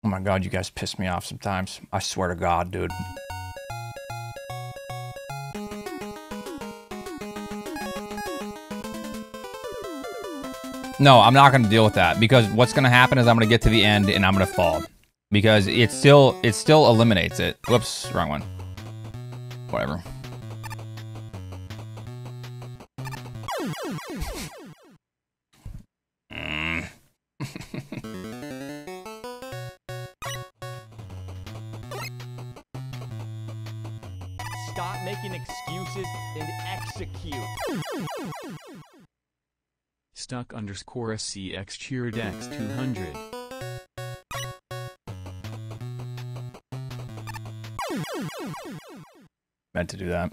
Oh my god, you guys piss me off sometimes. I swear to God, dude. No, I'm not gonna deal with that because what's gonna happen is I'm gonna get to the end and I'm gonna fall. Because it still eliminates it. Whoops, wrong one. Whatever. Stop making excuses and execute. Stuck_SCX cheered X 200. Meant to do that.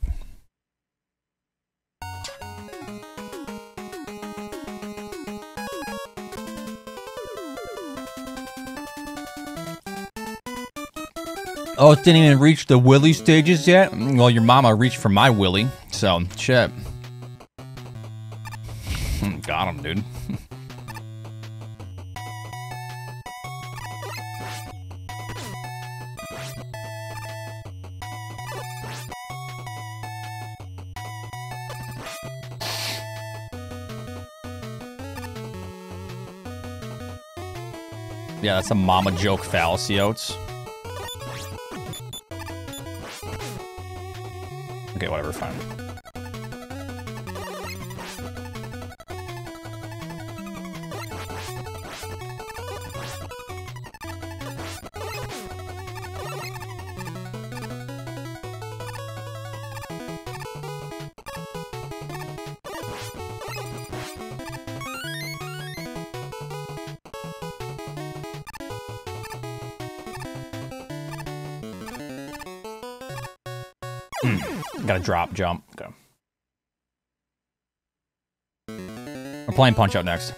Oh, it didn't even reach the willy stages yet? Well, your mama reached for my willy, so shit. Got him, dude. Yeah, that's a mama joke fallacy, Oats. Okay, whatever, fine. Gotta drop, jump. Okay. We're playing Punch Out next.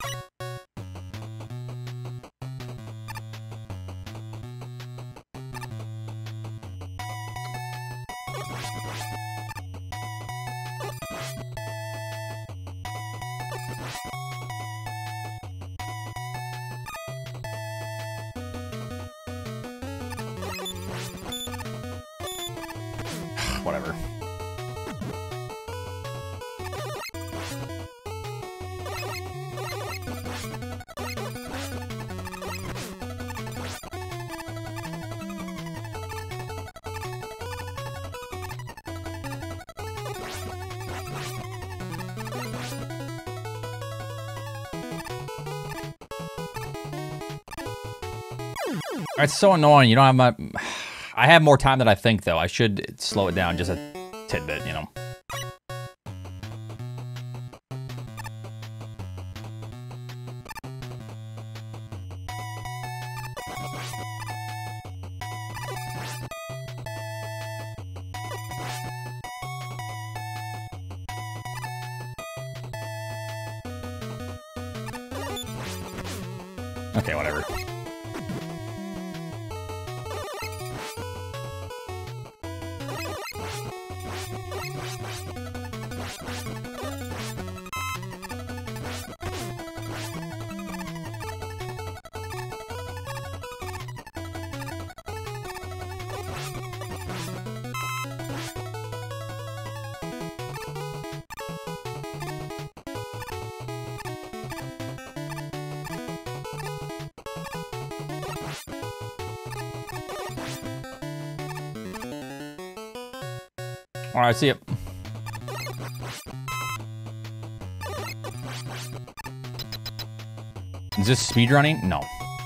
Whatever. It's so annoying. You don't have my... I have more time than I think, though. I should slow it down just a tidbit, you know. Okay, whatever. All right, see ya. Is this speedrunning? No.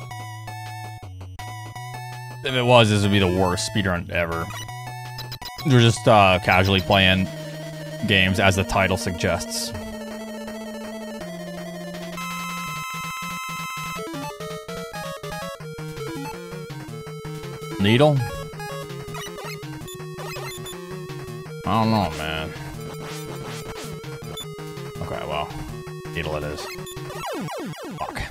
If it was, this would be the worst speedrun ever. We're just casually playing games as the title suggests. Needle? I don't know, man. Okay, well, needle it is. Fuck.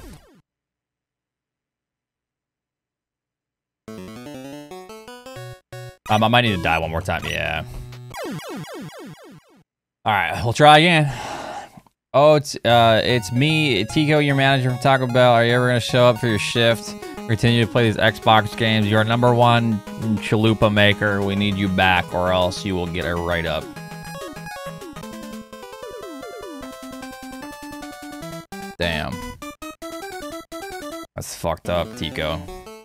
I might need to die one more time, yeah. Alright, we'll try again. Oh, it's me, Tico, your manager from Taco Bell. Are you ever gonna show up for your shift? Continue to play these Xbox games. You're #1 chalupa maker. We need you back, or else you will get a write-up. Damn. That's fucked up, Tico.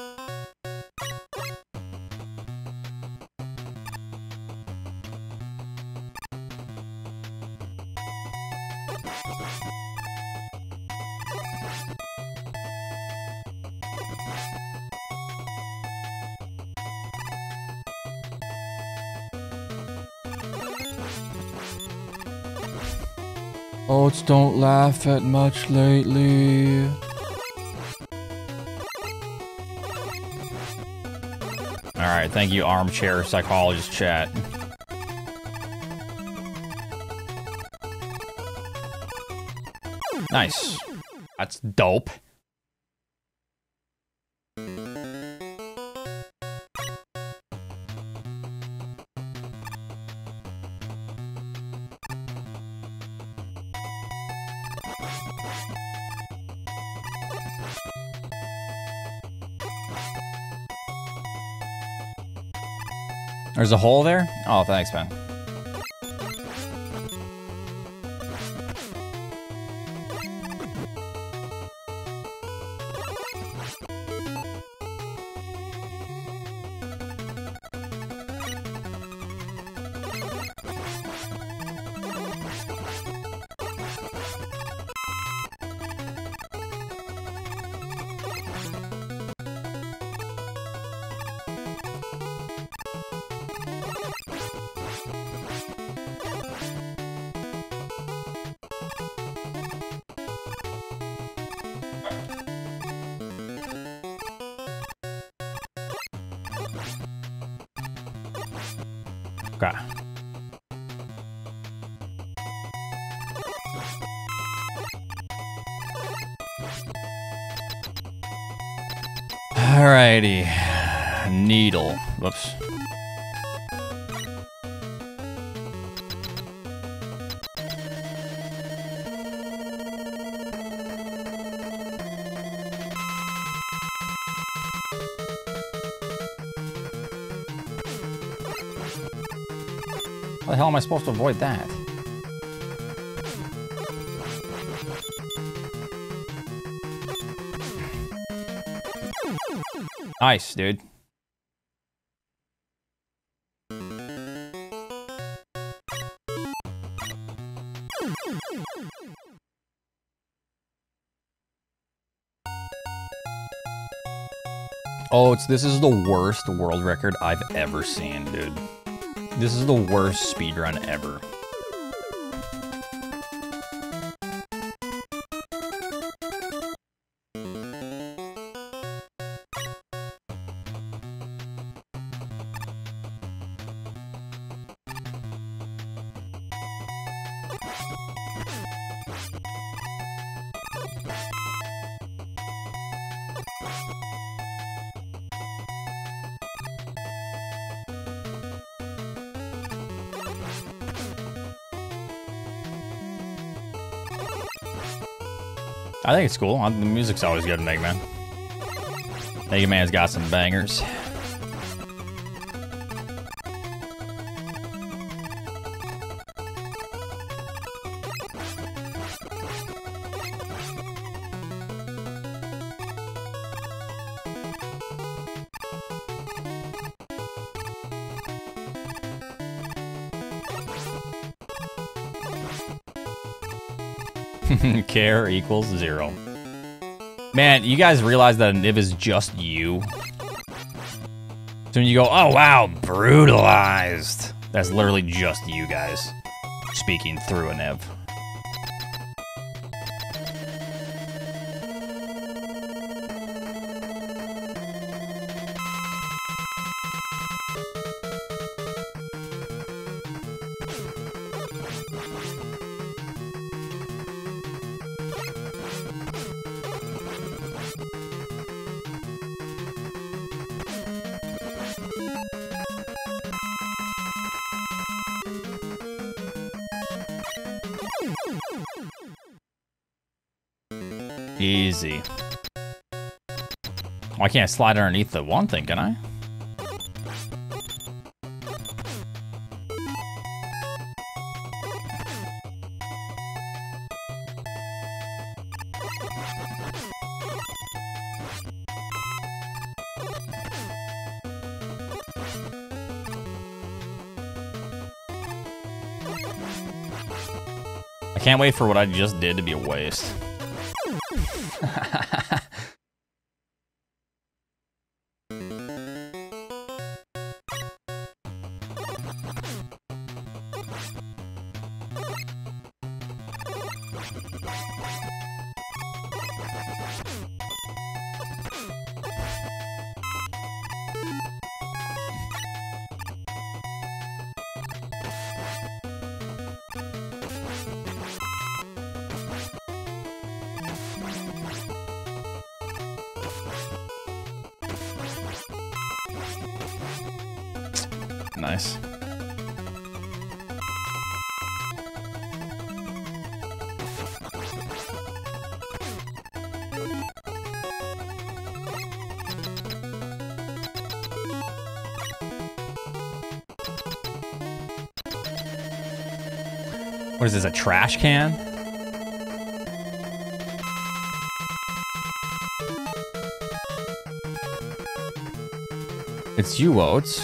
Oats don't laugh at much lately. Alright, thank you, armchair psychologist chat. Nice. That's dope. There's a hole there? Oh, thanks, man. Okay. Alrighty. Needle. Whoops. How the hell am I supposed to avoid that? Nice, dude. Oh, this is the worst world record I've ever seen, dude. This is the worst speedrun ever. I think it's cool. The music's always good in Mega Man. Mega Man's got some bangers. Care equals 0. Man, you guys realize that a Niv is just you? So when you go, oh wow, brutalized. That's literally just you guys speaking through a Niv. Easy. Oh, I can't slide underneath the one thing, can I? I can't wait for what I just did to be a waste. Nice. What is this, a trash can? It's you, Oats.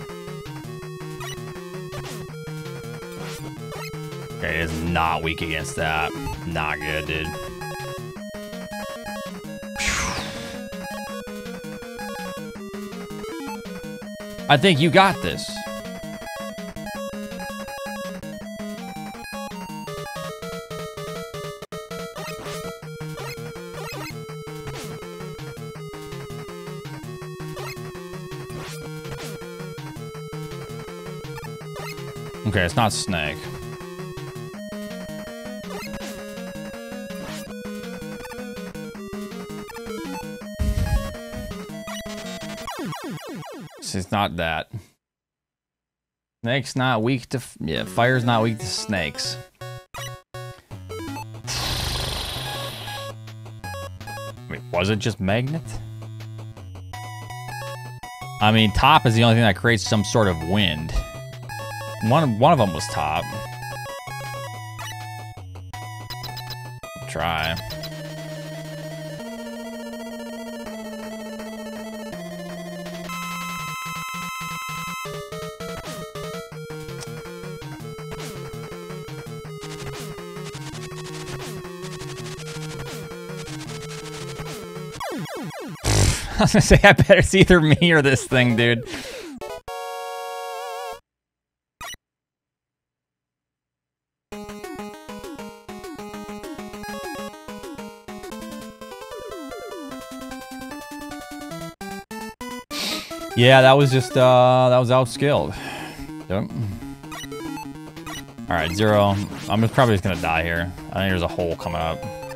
Okay, it is not weak against that. Not good, dude. I think you got this. Okay, it's not Snake. It's not that. Snake's not weak to... Yeah, fire's not weak to snakes. Wait, was it just magnet? I mean, top is the only thing that creates some sort of wind. One of them was top. Try. I was gonna say, I bet it's either me or this thing, dude. Yeah, that was just, that was outskilled. Yep. Alright, Zero. I'm probably just gonna die here. I think there's a hole coming up.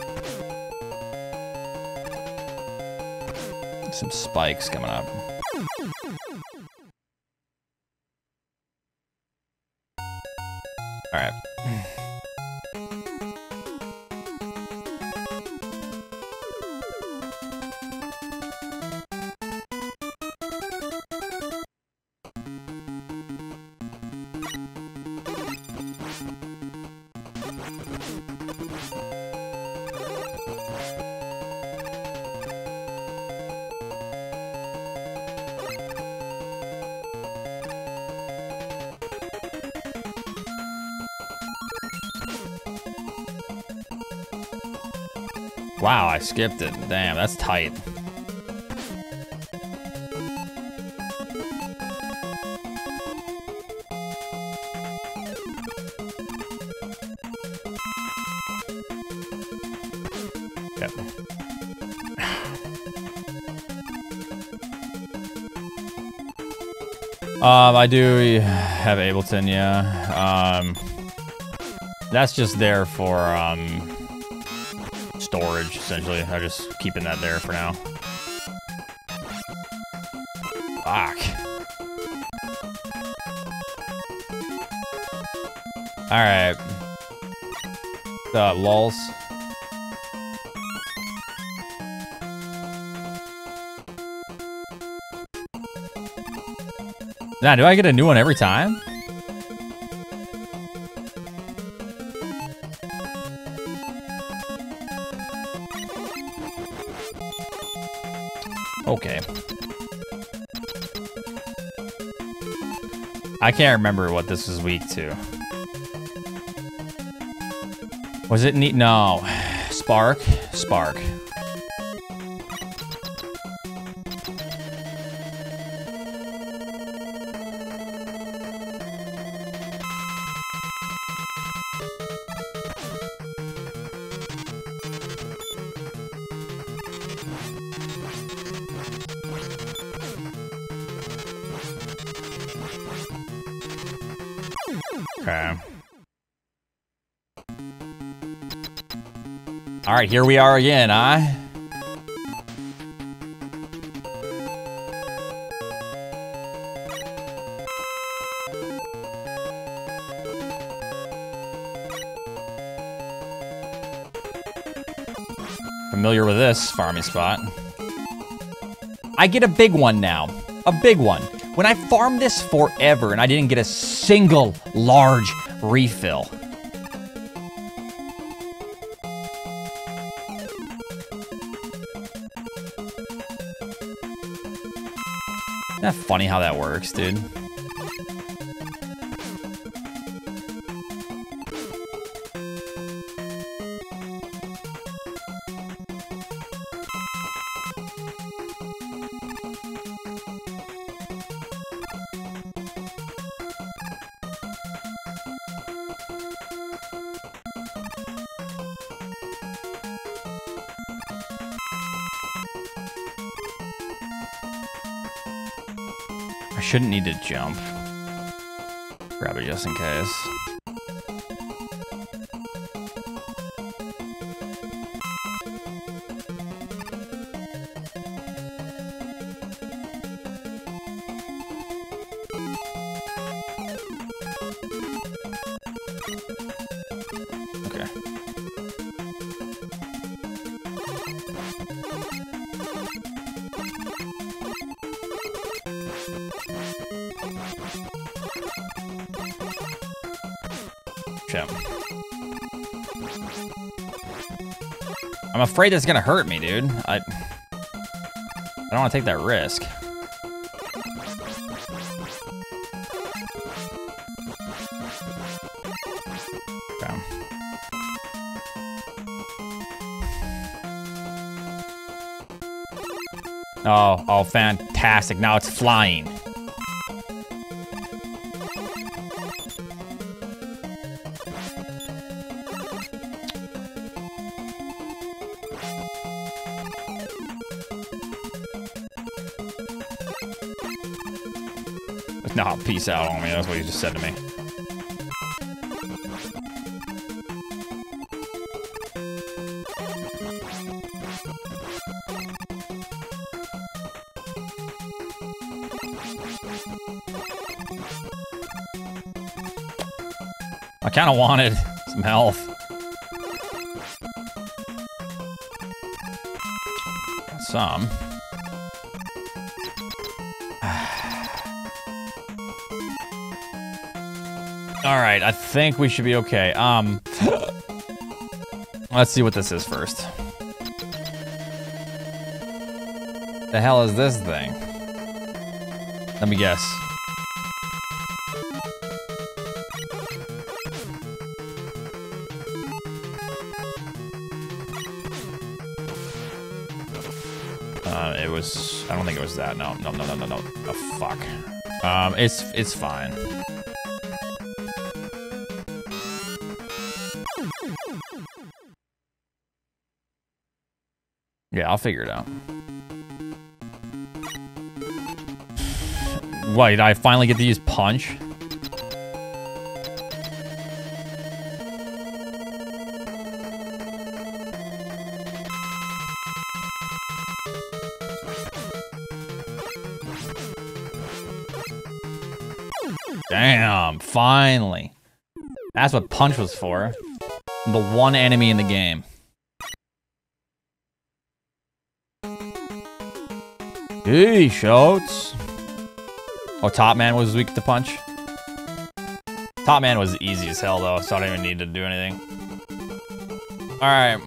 Some spikes coming up. Alright. Wow, I skipped it. Damn, that's tight. Yep. I do have Ableton, yeah. That's just there for, storage, essentially. I'm just keeping that there for now. Fuck. Alright. Lulz. Nah, do I get a new one every time? Okay. I can't remember what this was week to. Was it neat? No. Spark? Spark. Okay. All right, here we are again, huh? Familiar with this farming spot. I get a big one now. A big one. When I farmed this forever and I didn't get a single large refill. Isn't that funny how that works, dude? I shouldn't need to jump. Grab it just in case. Okay. Shit. I'm afraid that's gonna hurt me, dude. I don't want to take that risk. Okay. Oh, fantastic. Now it's flying. No, peace out on me. That's what he just said to me. I kind of wanted some health. Got some. All right, I think we should be okay. Let's see what this is first. The hell is this thing? Let me guess. It was. I don't think it was that. No. Oh, fuck. It's fine. Yeah, I'll figure it out. Wait, I finally get to use punch? Damn, finally. That's what punch was for. The one enemy in the game. Hey, shouts. Oh, Top Man was weak to punch? Top Man was easy as hell, though, so I don't even need to do anything. Alright.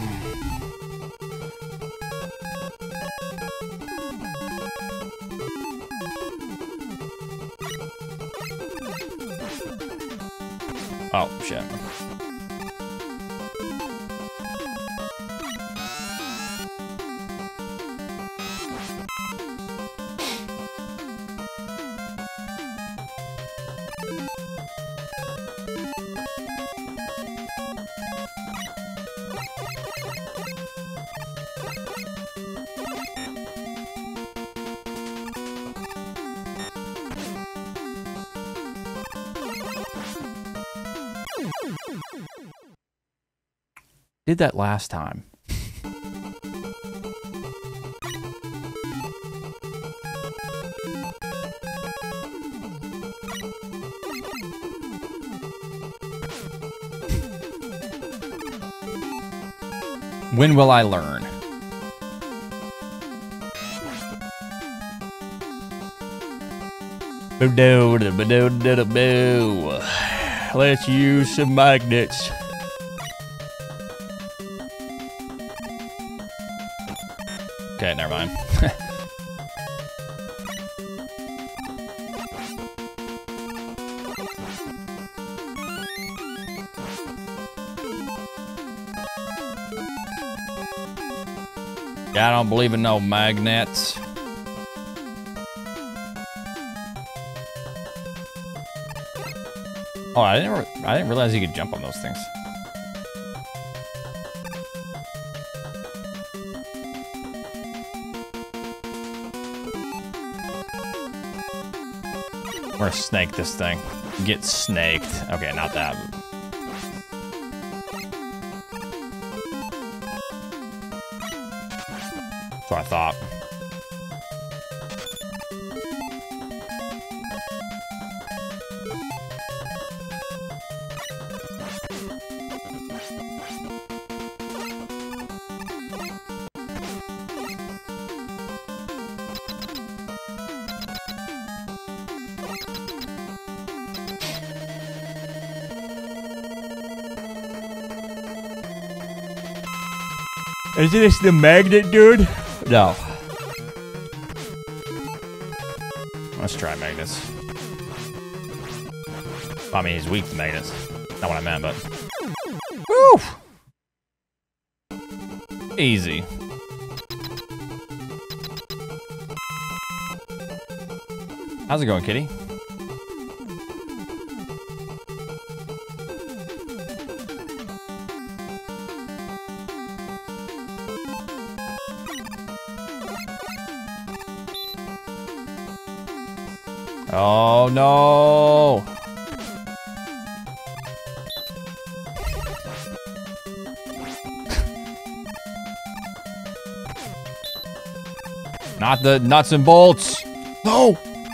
Oh, shit. Did that last time. When will I learn? Let's use some magnets. Okay, never mind. I don't believe in no magnets. Oh, I didn't realize you could jump on those things. We're gonna snake this thing. Get snaked. Okay, not that. That's what I thought. Is this the magnet, dude? No. Let's try magnets. I mean, he's weak to magnets. Not what I meant, but... Woo! Easy. How's it going, kitty? Oh no! Not the nuts and bolts! No!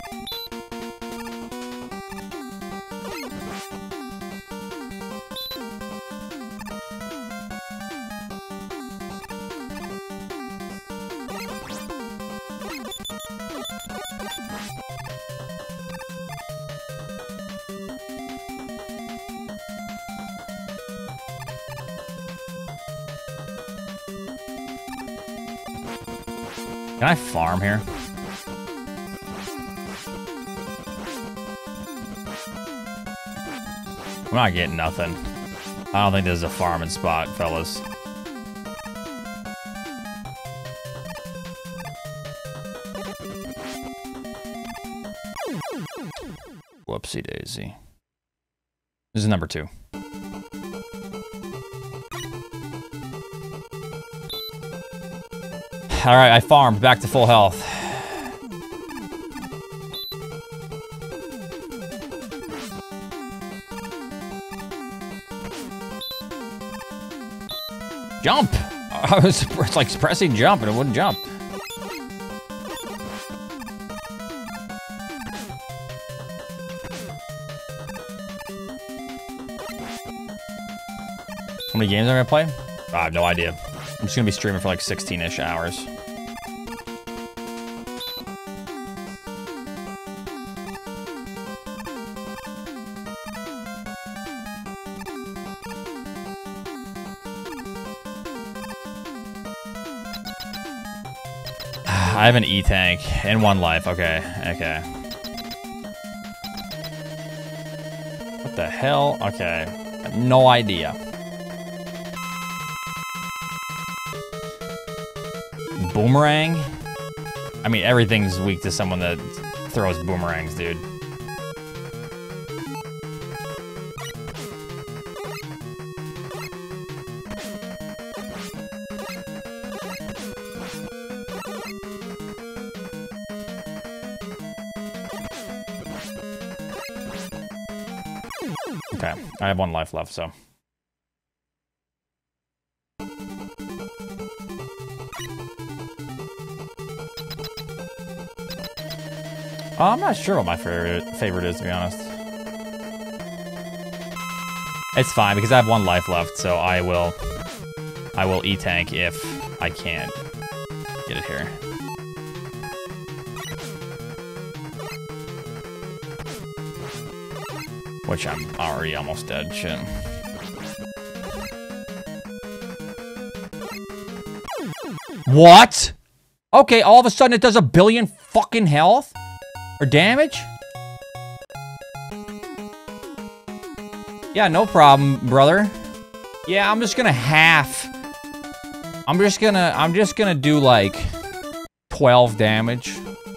Can I farm here? I'm not getting nothing. I don't think this is a farming spot, fellas. Whoopsie daisy. This is number 2. All right, I farmed back to full health. Jump! I was like pressing jump and it wouldn't jump. How many games am I gonna play? I have no idea. I'm just gonna be streaming for like 16-ish hours. I have an E-tank and 1 life. Okay, okay. What the hell? Okay. No idea. Boomerang? I mean, everything's weak to someone that throws boomerangs, dude. Okay, I have 1 life left, so. I'm not sure what my favorite is, to be honest. It's fine, because I have 1 life left, so I will E-tank if I can't get it here. Which I'm already almost dead, shit. What? Okay, all of a sudden it does 1 billion fucking health? Or damage? Yeah, no problem, brother. Yeah, I'm just gonna half. I'm just gonna do like 12 damage.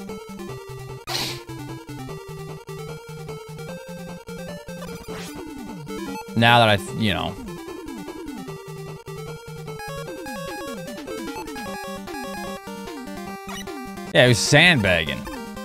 Now that I've, you know. Yeah, he was sandbagging.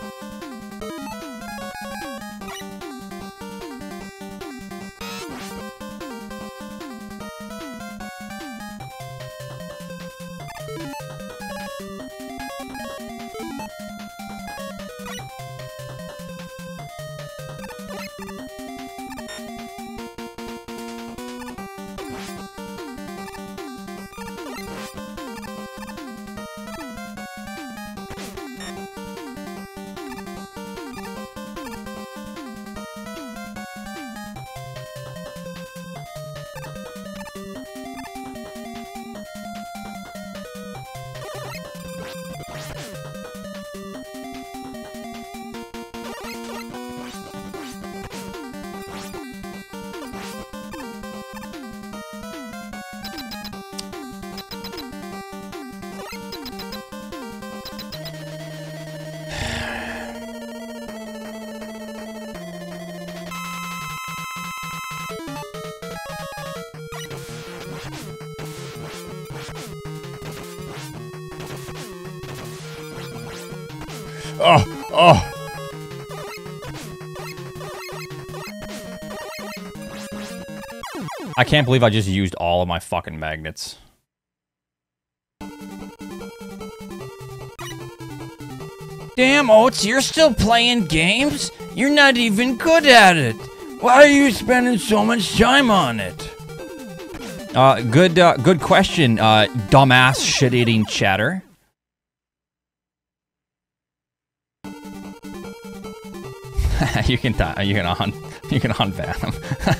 Oh. I can't believe I just used all of my fucking magnets. Damn, Oats, you're still playing games? You're not even good at it. Why are you spending so much time on it? Good question, dumbass shit-eating chatter. you can unban him.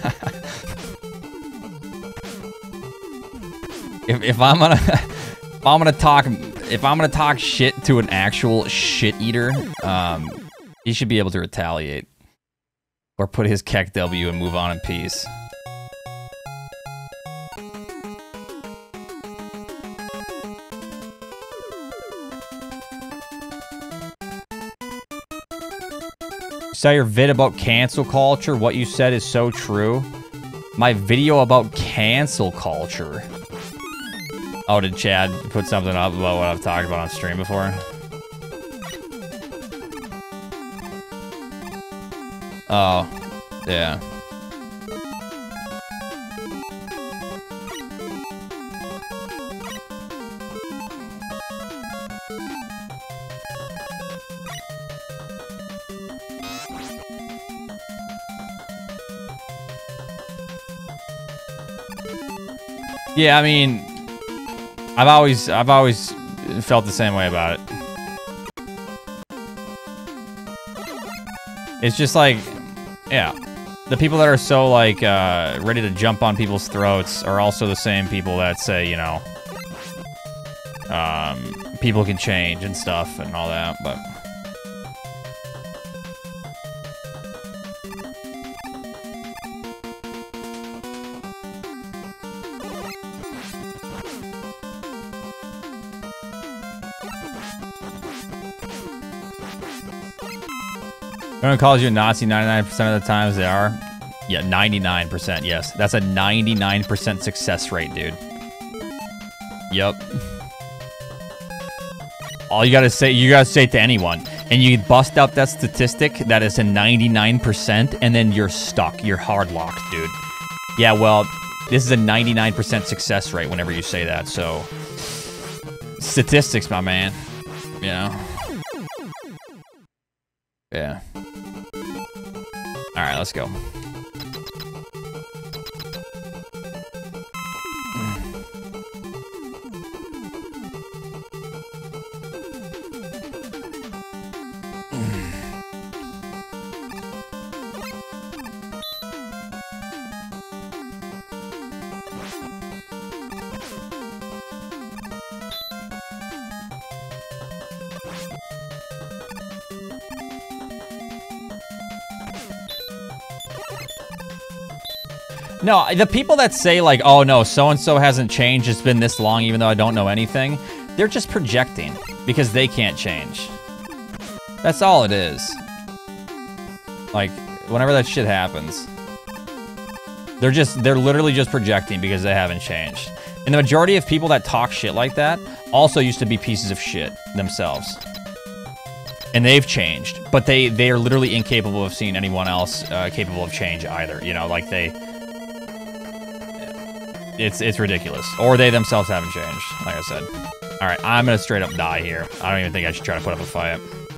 if I'm gonna talk shit to an actual shit eater, he should be able to retaliate or put his Keck W and move on in peace. Saw your vid about cancel culture. What you said is so true. My video about cancel culture. Oh, did Chad put something up about what I've talked about on stream before? Oh, yeah. Yeah, I mean, I've always felt the same way about it. It's just like, yeah, the people that are so like ready to jump on people's throats are also the same people that say, you know, people can change and stuff and all that, but... Everyone calls you a Nazi 99% of the times they are. Yeah, 99%, yes. That's a 99% success rate, dude. Yup. All you gotta say to anyone, and you bust out that statistic that is a 99%, and then you're stuck. You're hard locked, dude. Yeah, well, this is a 99% success rate whenever you say that, so... Statistics, my man. You know? Yeah. Alright, let's go. No, the people that say like, oh no, so-and-so hasn't changed, it's been this long even though I don't know anything, they're just projecting because they can't change. That's all it is. Like, whenever that shit happens. They're literally just projecting because they haven't changed. And the majority of people that talk shit like that also used to be pieces of shit themselves. And they've changed, but they are literally incapable of seeing anyone else capable of change either. You know, like it's ridiculous. Or they themselves haven't changed, like I said. Alright, I'm gonna straight up die here. I don't even think I should try to put up a fight.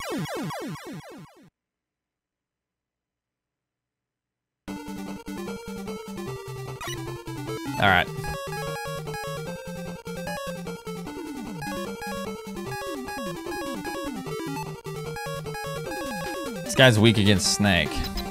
Alright. This guy's weak against Snake.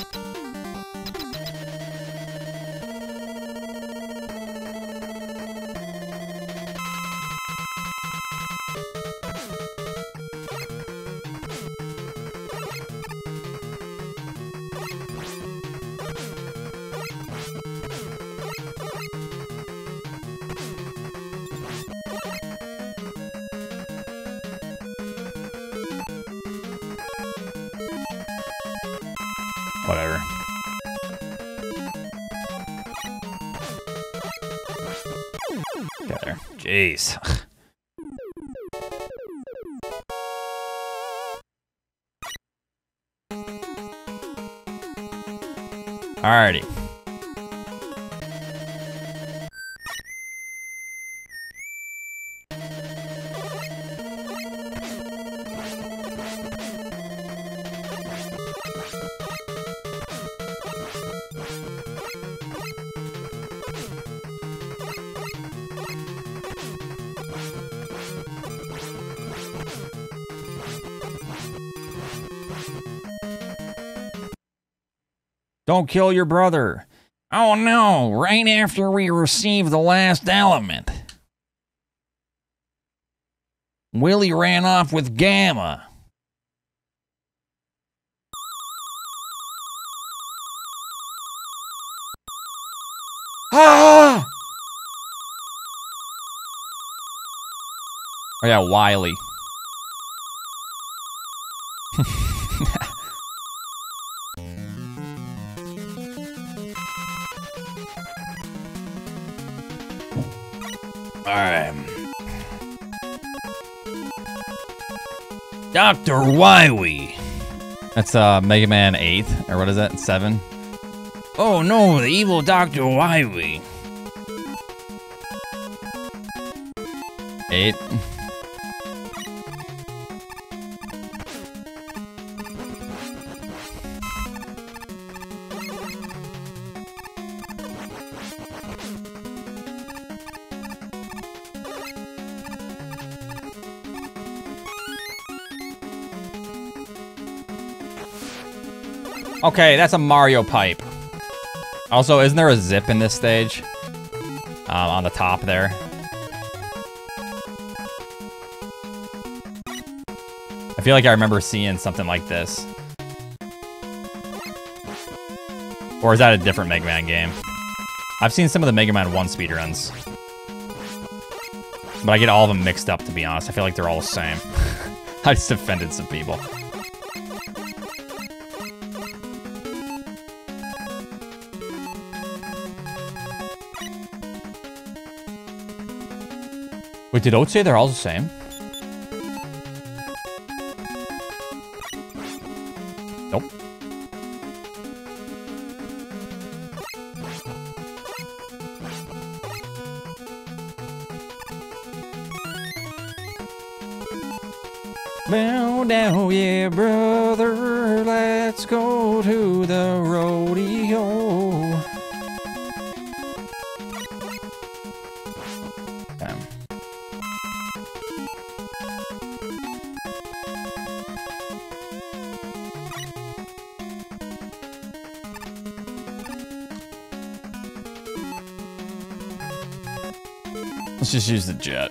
Whatever. Get there. Jeez. Alrighty. Don't kill your brother. Oh no, right after we receive the last element. Willie ran off with Gamma. Ah! Oh yeah, Wiley. Alright. Dr. Wily. That's Mega Man 8, or what is that, 7? Oh no, the evil Dr. Wily. 8. Okay, that's a Mario pipe. Also, isn't there a zip in this stage? On the top there. feel like I remember seeing something like this. Or is that a different Mega Man game? I've seen some of the Mega Man 1 speedruns. But I get all of them mixed up, to be honest. I feel like they're all the same. I just offended some people. Wait, did Oat say they're all the same? Nope. Bow down, yeah, brother, let's go to the rodeo. Let's just use the jet.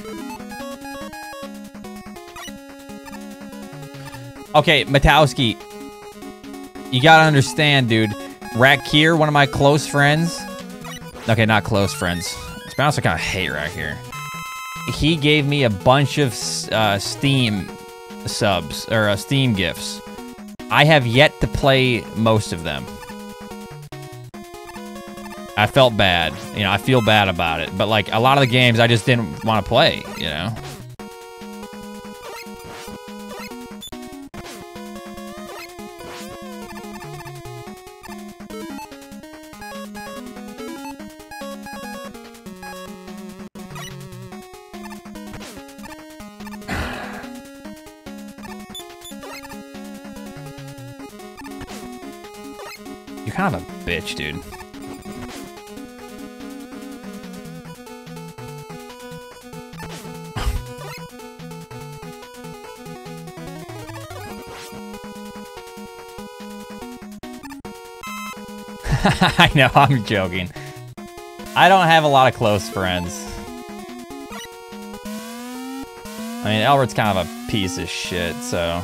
Okay, Matowski, you gotta understand, dude. Rakir, one of my close friends. Okay, not close friends. To be honest, I kind of hate Rakir. He gave me a bunch of Steam subs, or Steam gifts. I have yet to play most of them. I felt bad. You know, I feel bad about it. But, like, a lot of the games I just didn't want to play, you know? You're kind of a bitch, dude. I know, I'm joking. I don't have a lot of close friends. I mean, Albert's kind of a piece of shit, so...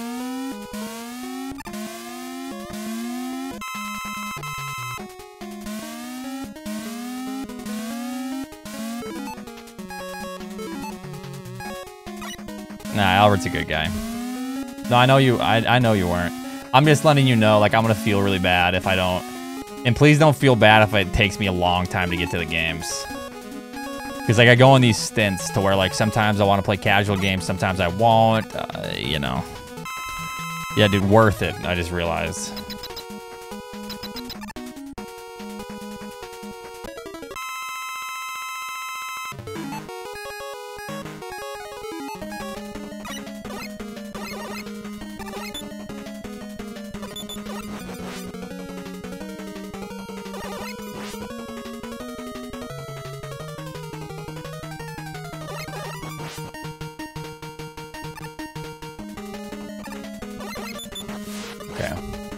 Nah, Albert's a good guy. No, I know you. I know you weren't. I'm just letting you know, like, I'm gonna feel really bad if I don't. And please don't feel bad if it takes me a long time to get to the games. Because, like, I go on these stints to where, like, sometimes I want to play casual games, sometimes I won't, you know. Yeah, dude, worth it, I just realized. Okay.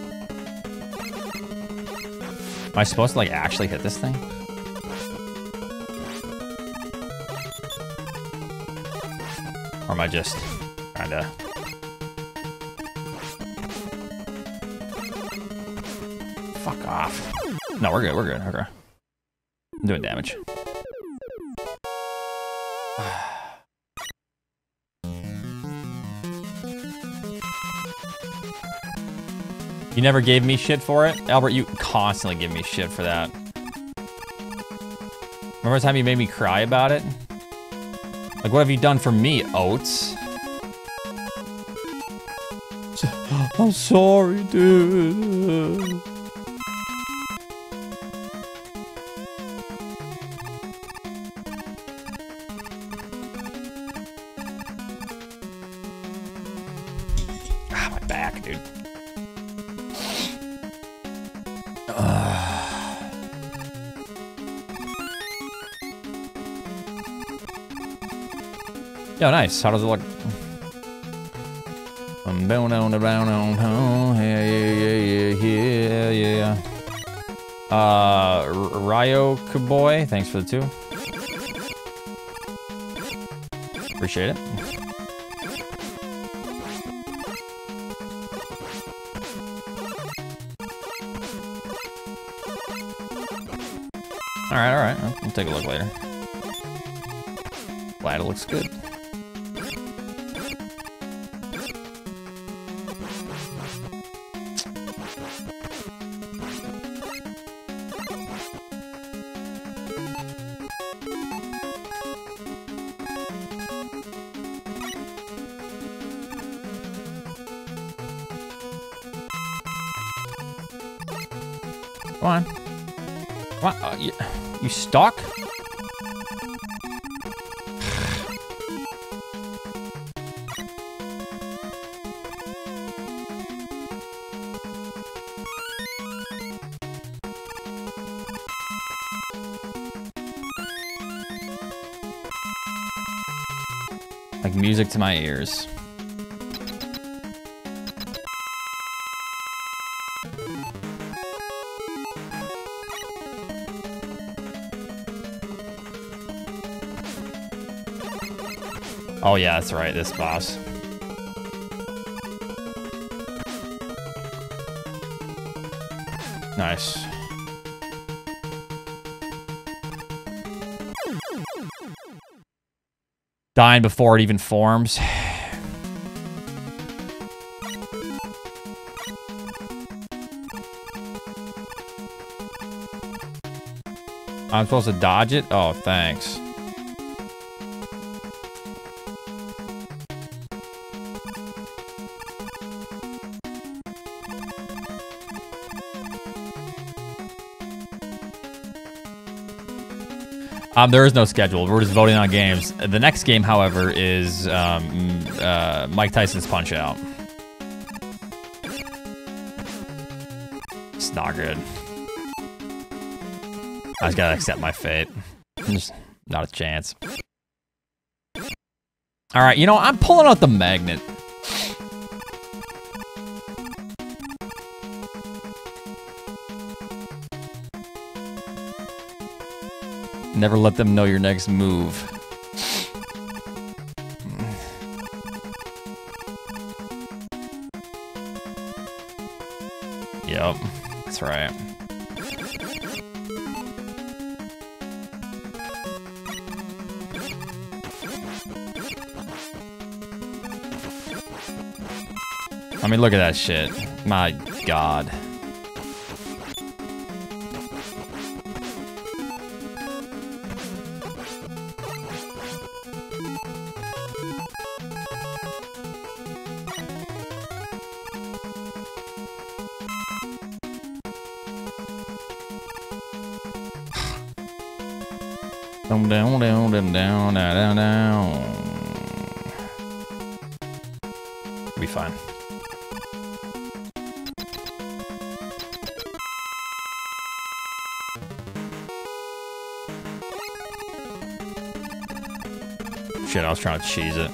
Am I supposed to, like, actually hit this thing? Or am I just trying to... Fuck off. No, we're good, we're good. Okay. I'm doing damage. You never gave me shit for it? Albert, you constantly give me shit for that. Remember the time you made me cry about it? Like, what have you done for me, Oats? I'm sorry, dude. Ah, my back, dude. Yo, nice. How does it look? I'm down on the round on home. Yeah. Ryo Kaboy, thanks for the 2. Appreciate it. Alright, alright. We'll take a look later. Glad it looks good. Come on. What? You stuck? Like music to my ears. Oh yeah, that's right, this boss. Nice. Dying before it even forms. I'm supposed to dodge it? Oh, thanks. There is no schedule. We're just voting on games. The next game, however, is Mike Tyson's Punch-Out. It's not good. I just gotta accept my fate. Just not a chance. All right, you know, I'm pulling out the magnet. Never let them know your next move. Yep, that's right. I mean, look at that shit. My God. Down. Be fine. Shit, I was trying to cheese it.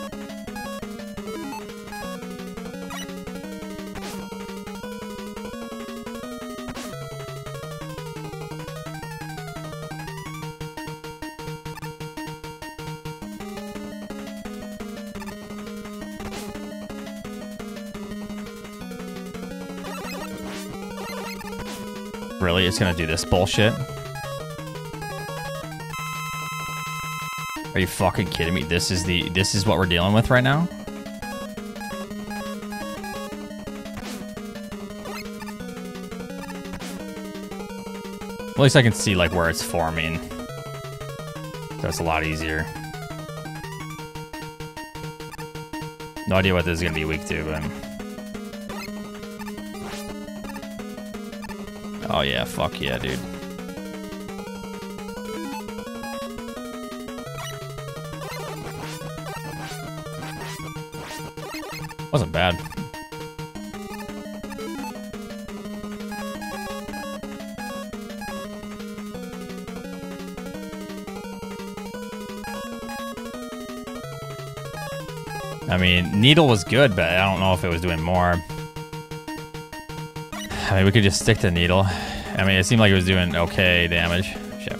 Really? It's gonna do this bullshit? Are you fucking kidding me? This is what we're dealing with right now? At least I can see like where it's forming. So it's a lot easier. No idea what this is gonna be weak to, but oh yeah, fuck yeah, dude. Wasn't bad. I mean, Needle was good, but I don't know if it was doing more. I mean, we could just stick to Needle. I mean, it seemed like it was doing okay damage. Shit.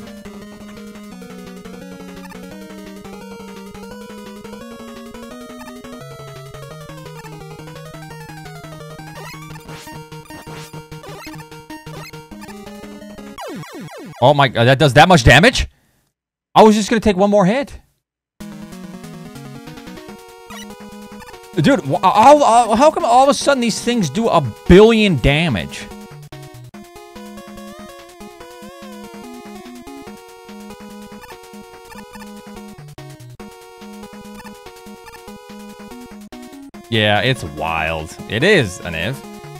Oh my god, that does that much damage? I was just gonna take one more hit. Dude, how come all of a sudden these things do 1 billion damage? Yeah, it's wild. It is, Aniv.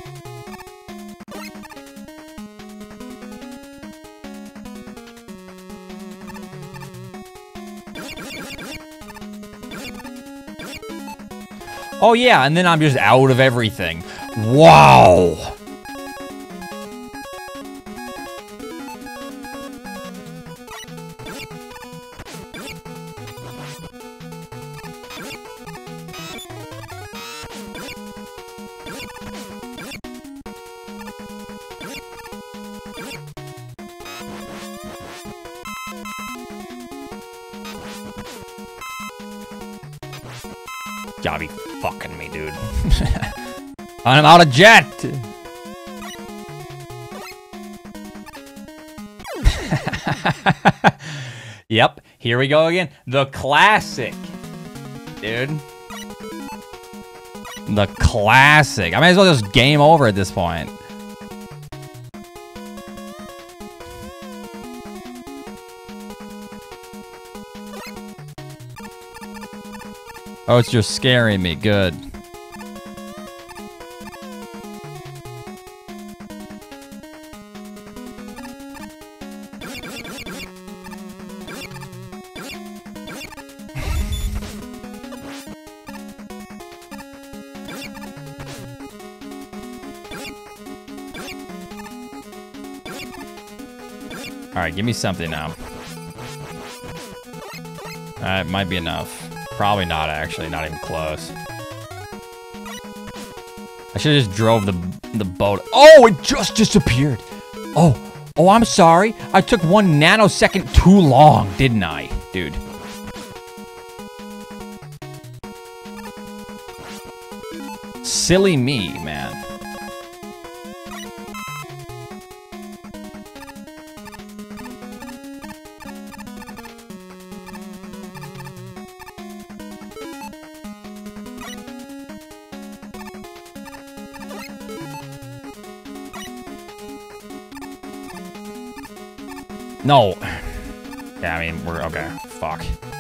Oh yeah, and then I'm just out of everything. Wow. Gotta be fucking me, dude. I'm out of jet! Yep, here we go again. The classic. Dude. The classic. I might as well just game over at this point. Oh, it's just scaring me. Good. Alright, give me something now. That might be enough. Probably not, actually. Not even close. I should have just drove the boat. Oh, it just disappeared. Oh, I'm sorry. I took 1 nanosecond too long, didn't I, dude? Silly me, man. No. Yeah, I mean, we're okay. Fuck.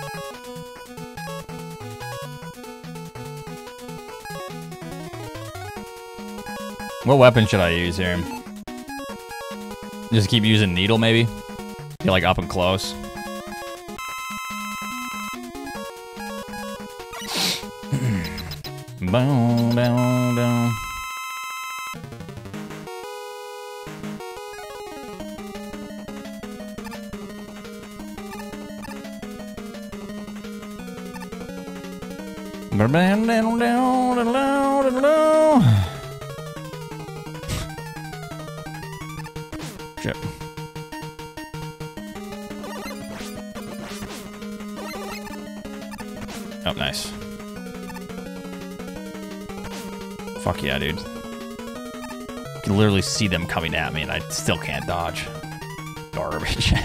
What weapon should I use here? Just keep using needle, maybe? Get like up and close. Boom, down, down. Shit. Oh, nice. Fuck yeah, dude. You can literally see them coming at me and I still can't dodge. Garbage.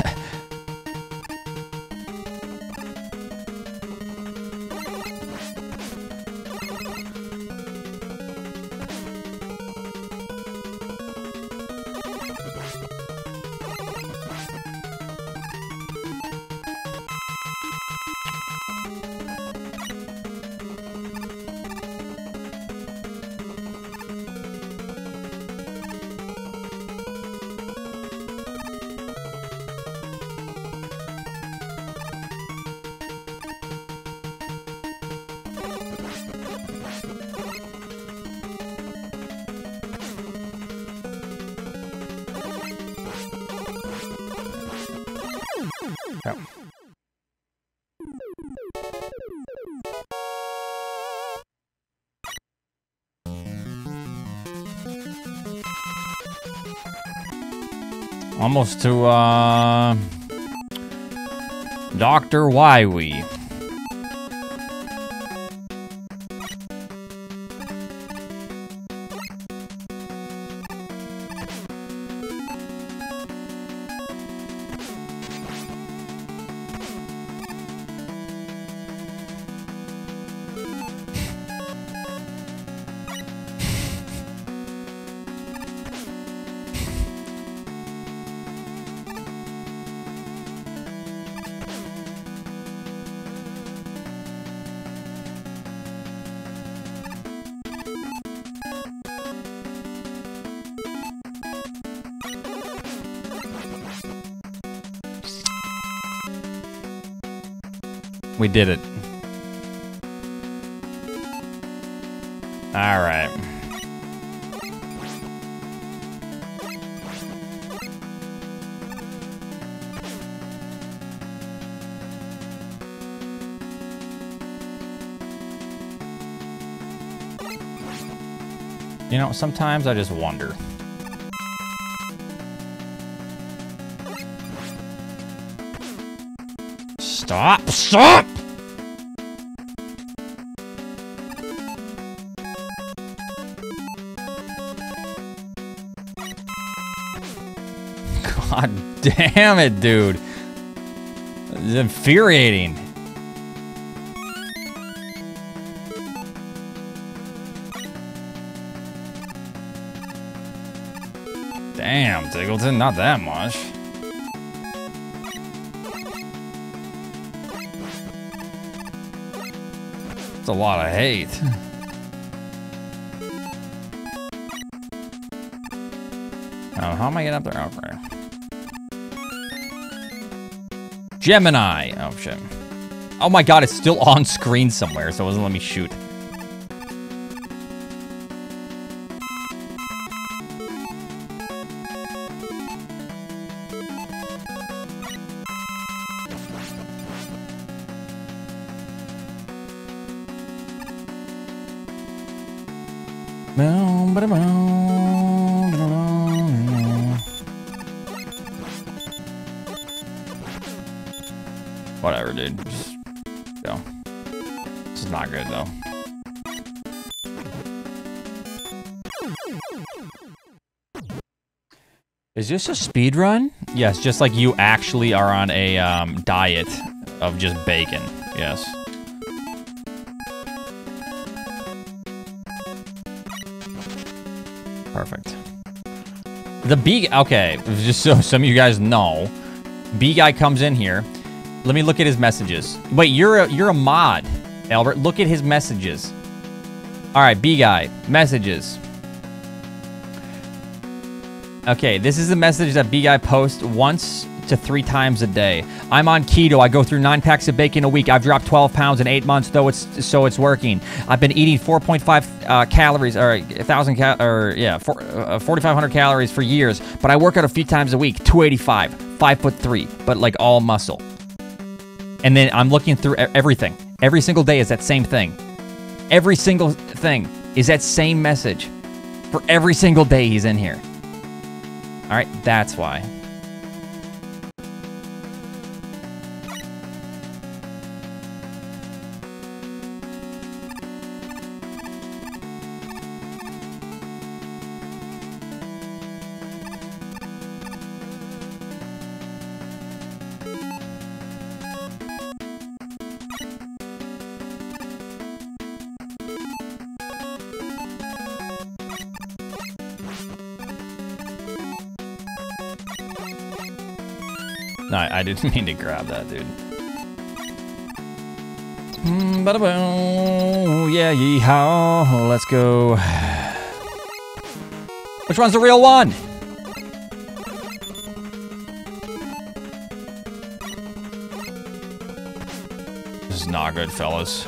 Yep. Almost to, Dr. Wywee. We did it. All right. You know, sometimes I just wonder. Stop! Stop! God damn it, dude. It's infuriating. Damn, Diggleton, not that much. It's a lot of hate. Oh, how am I getting up there? Oh, right. Gemini. Oh, shit. Oh my god, it's still on screen somewhere, so it wasn't letting me shoot. Whatever, dude. Just go. This is not good, though. Is this a speed run? Yes, just like you actually are on a diet of just bacon. Yes. Perfect. The B... Okay, just so some of you guys know, B guy comes in here. Let me look at his messages. Wait, you're a mod, Albert. Look at his messages. All right, B guy, messages. Okay, this is the message that B guy posts once to 3 times a day. I'm on keto. I go through 9 packs of bacon a week. I've dropped 12 pounds in 8 months, so it's working. I've been eating 4.5 calories, or 4,500 calories for years. But I work out a few times a week. 285, 5'3", but like all muscle. And then I'm looking through everything. Every single day is that same thing. Every single thing is that same message. For every single day he's in here. All right, that's why. No, I didn't mean to grab that, dude. Yeah, yeehaw. Let's go. Which one's the real one? This is not good, fellas.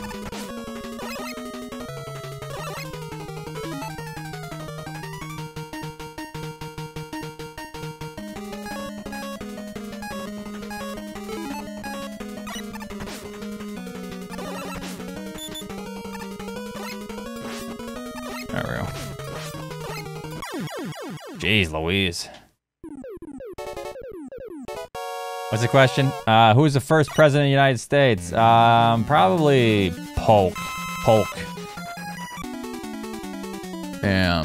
There we go. Jeez Louise. What's the question? Who was the first president of the United States? Probably Polk. Polk. Yeah.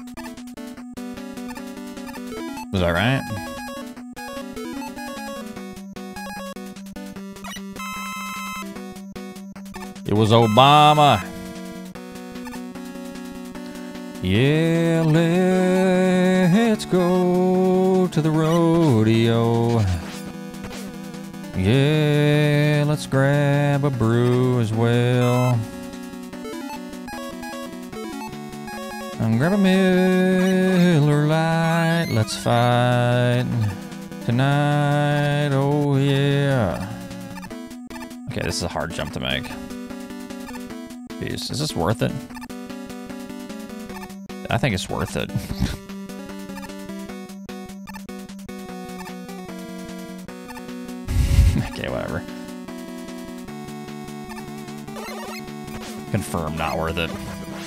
Was that right? It was Obama. Yeah, let's go to the rodeo. Yeah, let's grab a brew as well. And grab a Miller Lite. Let's fight tonight. Oh, yeah. Okay, this is a hard jump to make. Jeez, is this worth it? I think it's worth it. Okay, whatever. Confirm, not worth it.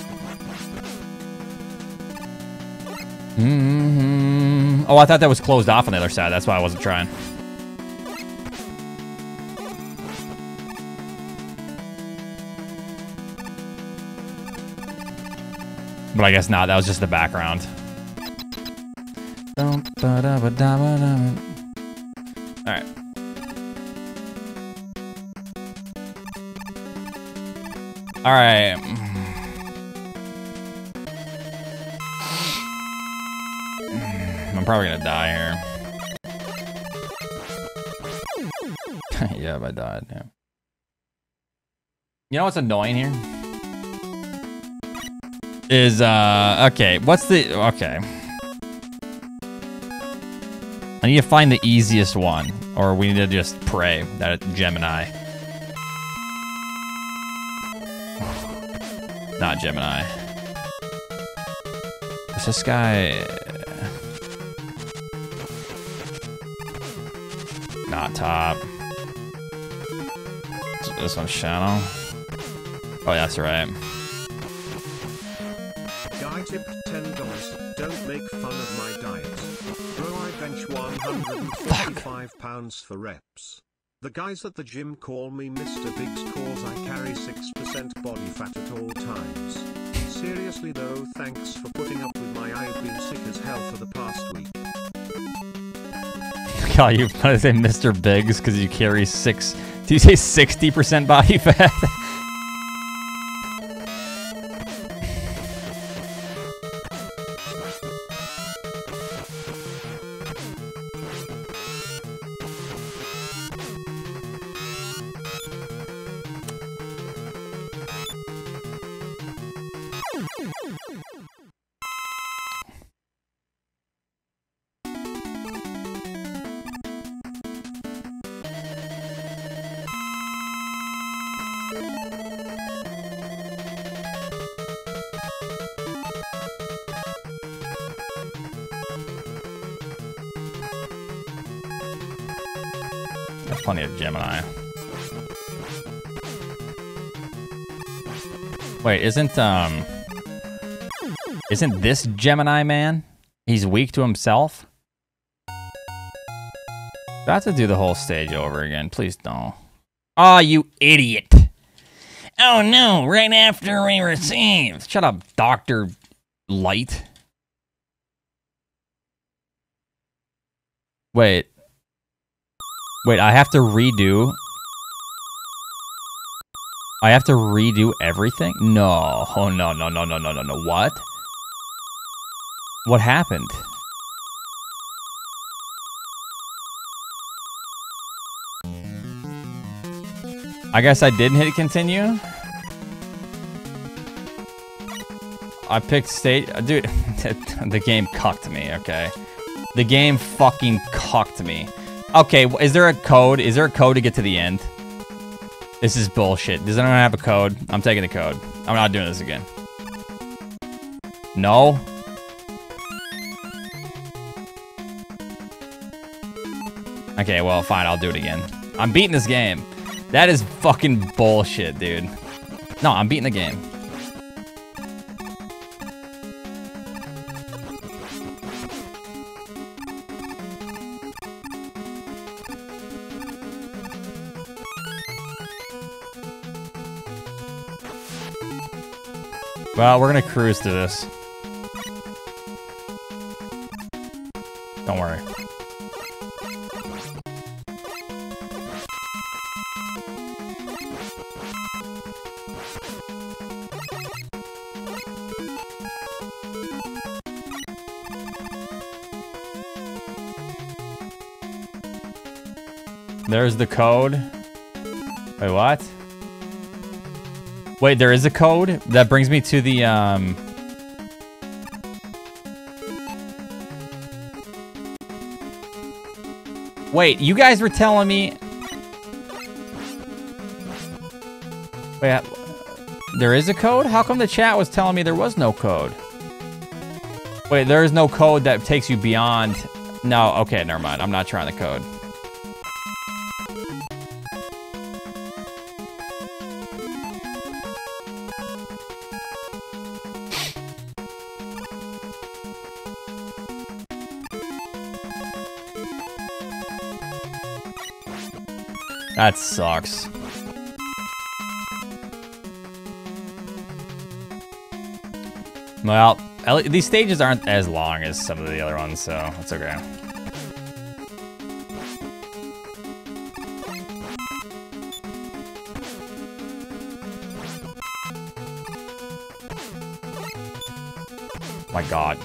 Oh, I thought that was closed off on the other side. That's why I wasn't trying. But I guess not. That was just the background. Alright. Alright. I'm probably gonna die here. Yeah, if I died, yeah. You know what's annoying here? Is, okay, what's the, okay. I need to find the easiest one, or we need to just pray that it's Gemini. Not Gemini. Is this guy... Not top. This one's Shadow. Oh, yeah, that's right. Guy tipped $10. Don't make fun of my diet. Bro, I bench 145 pounds for reps. The guys at the gym call me Mr. Biggs cause I carry 6% body fat at all times. Seriously though, thanks for putting up with my I've been sick as hell for the past week. God, you want to say Mr. Biggs because you carry 6... Do you say 60% body fat? Plenty of Gemini. Wait, isn't this Gemini man? He's weak to himself? Do I have to do the whole stage over again? Please don't. Oh, you idiot. Oh no, right after we received. Shut up, Dr. Light. Wait. Wait, I have to redo... I have to redo everything? No. Oh, no, no, no, no, no, no, no. What? What happened? I guess I didn't hit continue? I picked state... Dude, the game cucked me, okay? The game fucking cucked me. Okay, is there a code? Is there a code to get to the end? This is bullshit. Does anyone have a code? I'm taking the code. I'm not doing this again. No? Okay, well, fine. I'll do it again. I'm beating this game. That is fucking bullshit, dude. No, I'm beating the game. Well, we're gonna cruise through this. Don't worry. There's the code. Wait, what? Wait, there is a code? That brings me to the, Wait, you guys were telling me... Wait, there is a code? How come the chat was telling me there was no code? Wait, there is no code that takes you beyond... No, okay, never mind. I'm not trying the code. That sucks. Well, these stages aren't as long as some of the other ones, so that's okay. My God.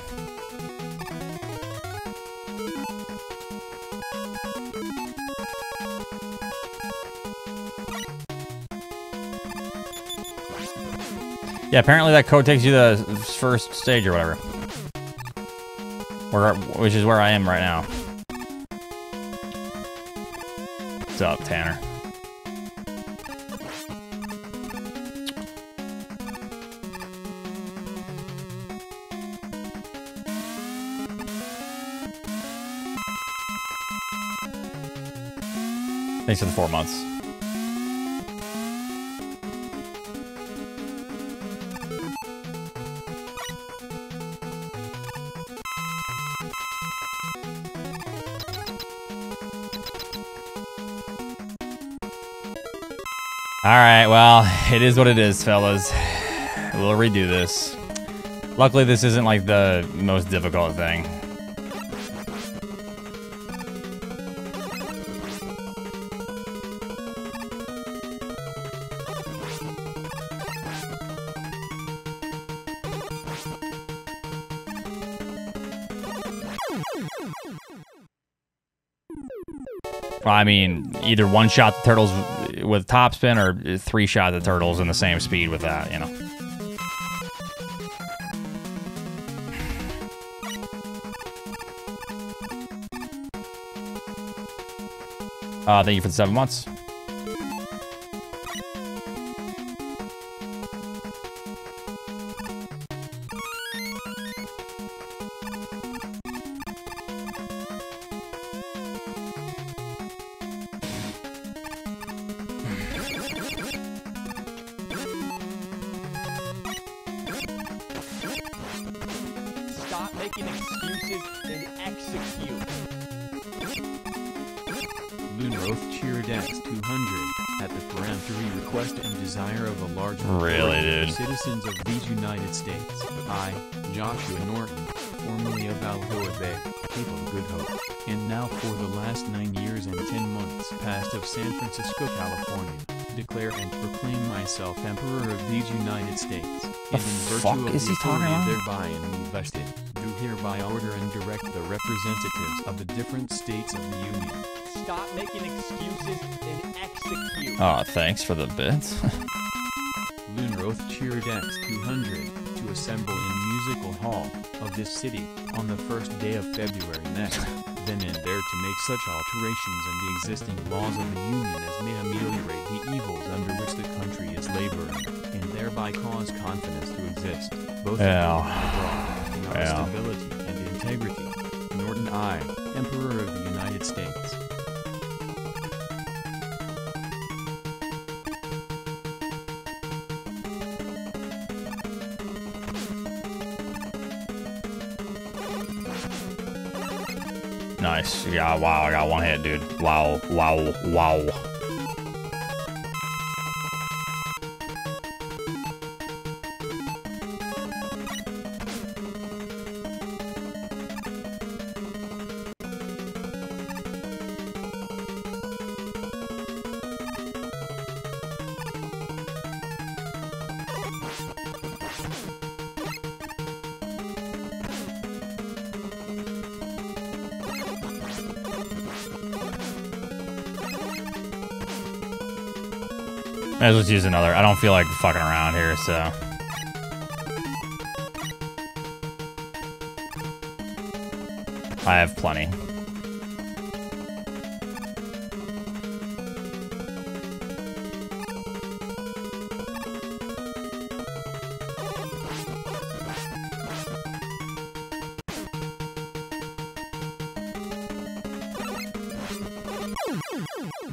Yeah, apparently that code takes you to the first stage or whatever. Which is where I am right now. What's up, Tanner? Thanks for the 4 months. Alright, well, it is what it is, fellas. We'll redo this. Luckily, this isn't like the most difficult thing. Well, I mean, either one-shot the turtles with top spin or 3-shot the turtles in the same speed with that, you know. Thank you for the 7 months. Stop making excuses and execute. Lunaroth cheered X200 at the peremptory request and desire of a large Really, majority of dude? citizens of these United States. I, Joshua Norton, formerly of Algoa Bay, Cape of Good Hope, and now for the last 9 years and 10 months past of San Francisco, California, declare and proclaim myself Emperor of these United States, and in fuck virtue of is the he talking authority about? thereby in me vested, do hereby order and direct the representatives of the different states of the Union. Stop making excuses and execute. Oh, thanks for the bits. Lunaroth cheered X200 to assemble in Musical Hall of this city on the first day of February next, then and there to make such alterations in the existing laws of the Union as may ameliorate the evils under which the country is laboring, and thereby cause confidence to exist, both Yeah. abroad and in our Yeah. stability and integrity. Norton I, Emperor of the United States. Nice. Yeah, wow, I got one hit, dude. Wow, wow, wow. Might as well use another. I don't feel like fucking around here, so. I have plenty.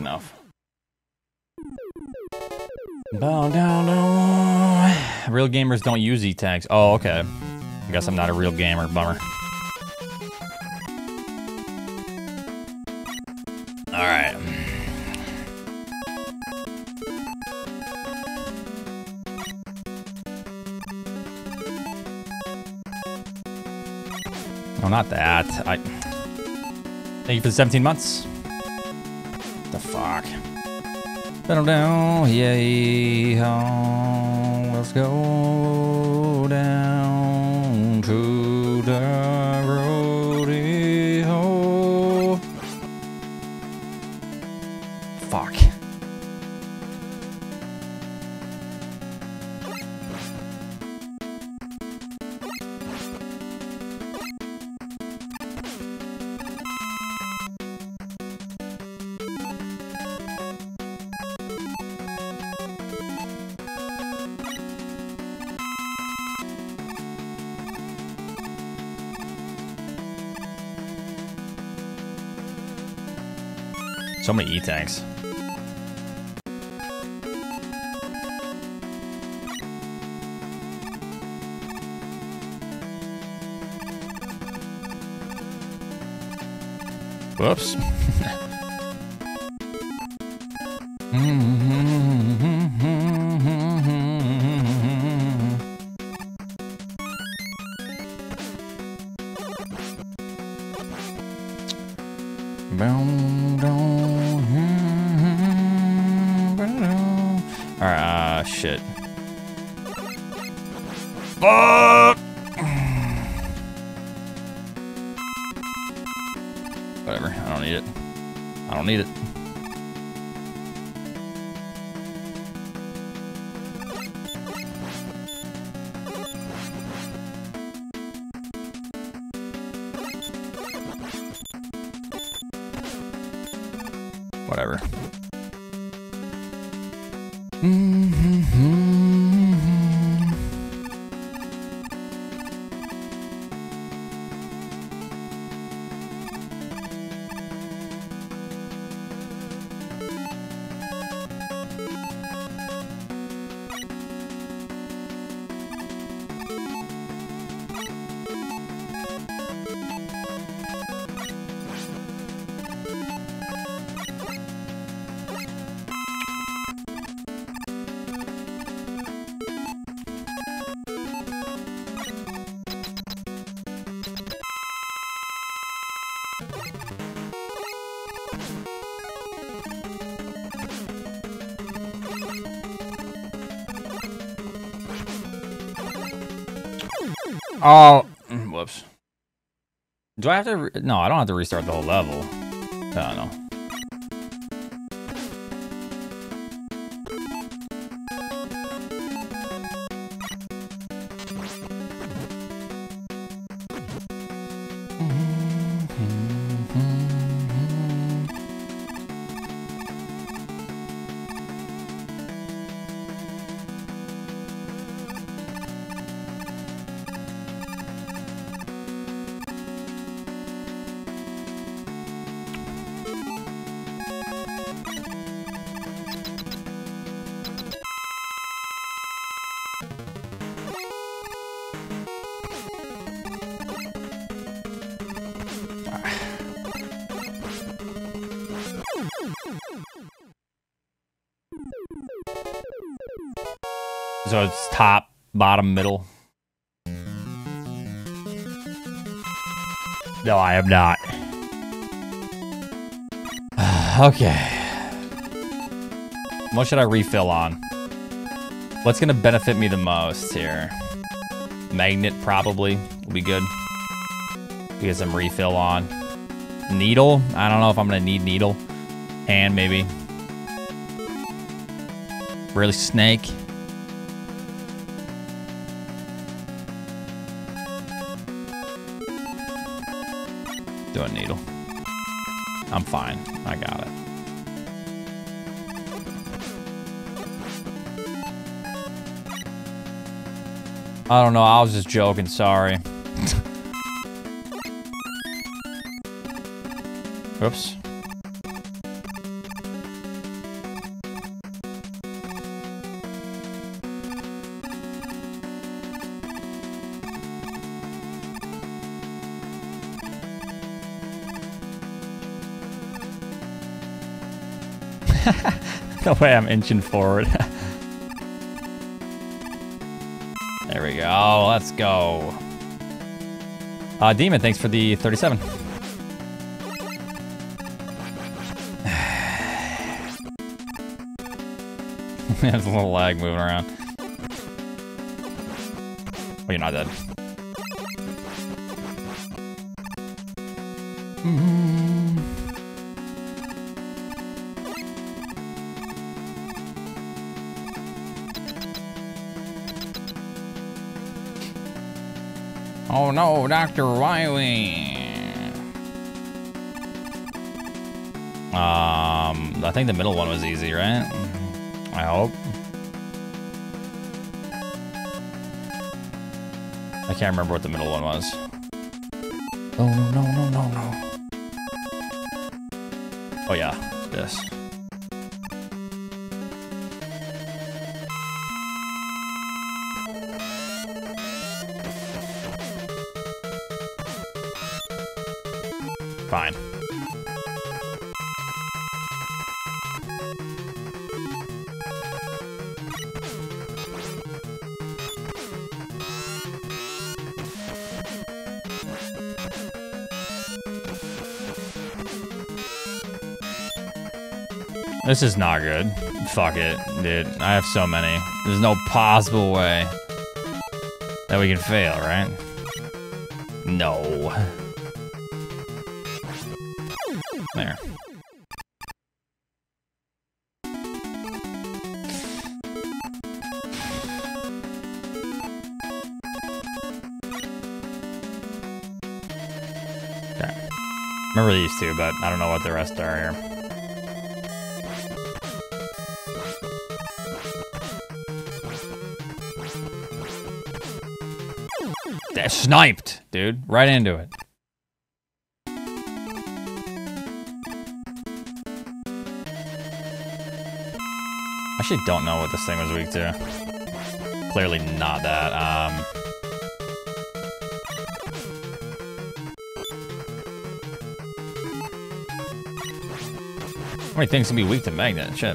enough. Bow down, down. Real gamers don't use E-tanks. Oh, okay. I guess I'm not a real gamer. Bummer. Alright. No, not that. Thank you for the 17 months. The fuck? Down, down, yay, ho. Let's go down to the rodeo. Fuck. So many E-tanks. Whoops. Alright, shit. Fuck! Whatever, I don't need it. I don't need it. Whatever. Oh, whoops. Do I have to? No, I don't have to restart the whole level. I don't know. So it's top, bottom, middle. No, I am not. Okay. What should I refill on? What's gonna benefit me the most here? Magnet probably will be good. Get some refill on. Needle? I don't know if I'm gonna need needle. Hand maybe. Really snake? Do a needle. I'm fine. I got it. I don't know. I was just joking. Sorry. Oops. The way I'm inching forward. There we go. Let's go. Demon, thanks for the 37. There's a little lag moving around. Oh, you're not dead. Oh no, Dr. Wiley. I think the middle one was easy, right? I hope. I can't remember what the middle one was. Oh no, no, no, no, no. Oh yeah, this. Fine. This is not good. Fuck it, dude. I have so many. There's no possible way that we can fail, right? No. There. Okay. Remember these two, but I don't know what the rest are here. That sniped, dude. Right into it. Actually don't know what this thing was weak to. Clearly not that. How many things can be weak to magnet? Shit.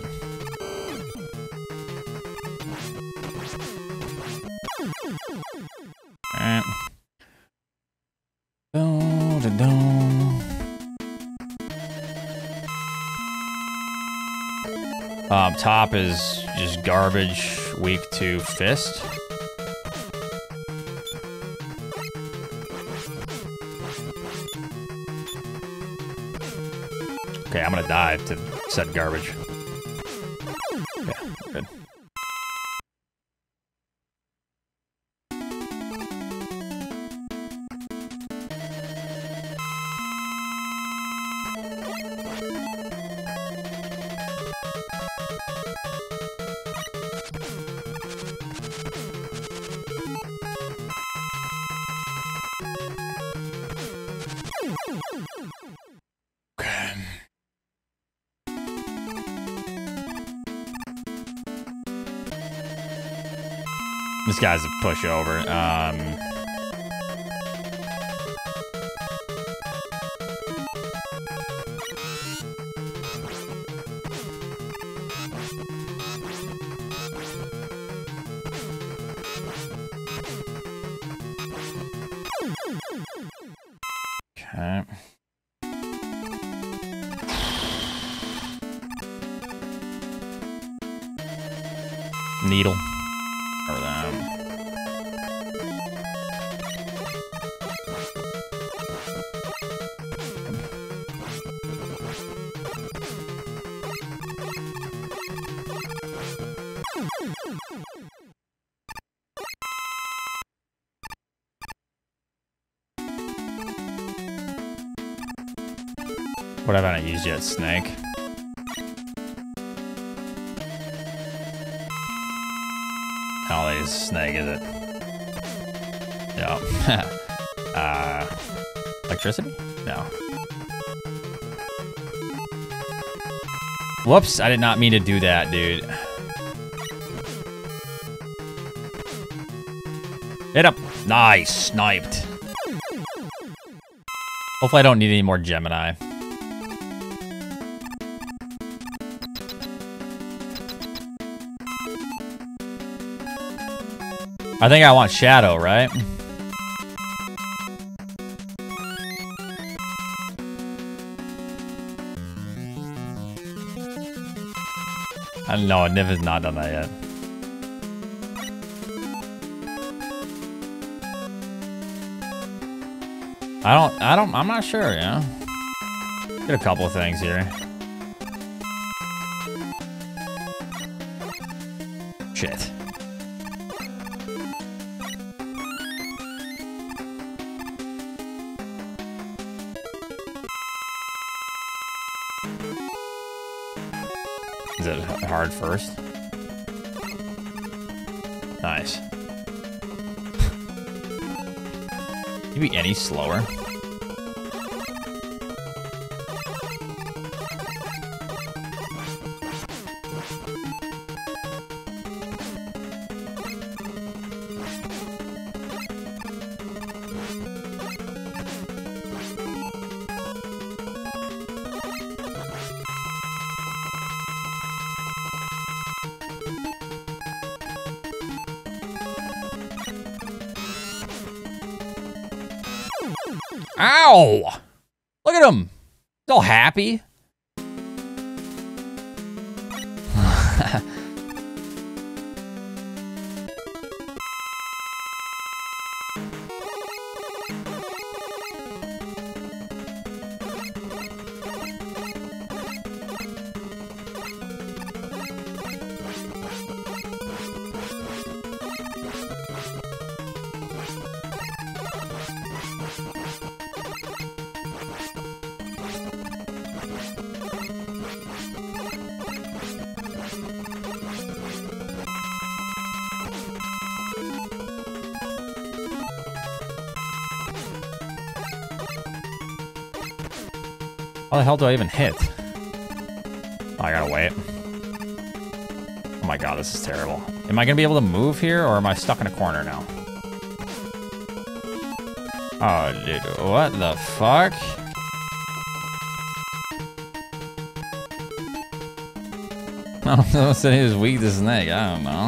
Alright. Top is just garbage, weak to fist. Okay, I'm gonna die to said garbage. Yeah, good. This guy's a pushover. Okay. Needle. Or them. What have I not used yet? Snake. Oh, that is snake, is it? Yeah. Electricity? No. Whoops, I did not mean to do that, dude. Hit him. Nice, sniped. Hopefully I don't need any more Gemini. I think I want Shadow, right? I don't know, Niv has not done that yet. I'm not sure, you know? Get a couple of things here. Shit. Is it hard first? Nice. Can you be any slower? Ow! Look at him! He's all happy. How the hell do I even hit? Oh, I gotta wait. Oh my god, this is terrible. Am I gonna be able to move here, or am I stuck in a corner now? Oh, dude, what the fuck? I don't know, said he was weak to snake, I don't know.